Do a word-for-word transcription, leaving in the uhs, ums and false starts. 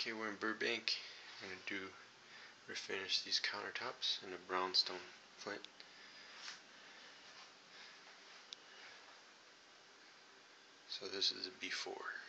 Okay, we're in Burbank. I'm going to do refinish these countertops in a brownstone flint. So this is a before.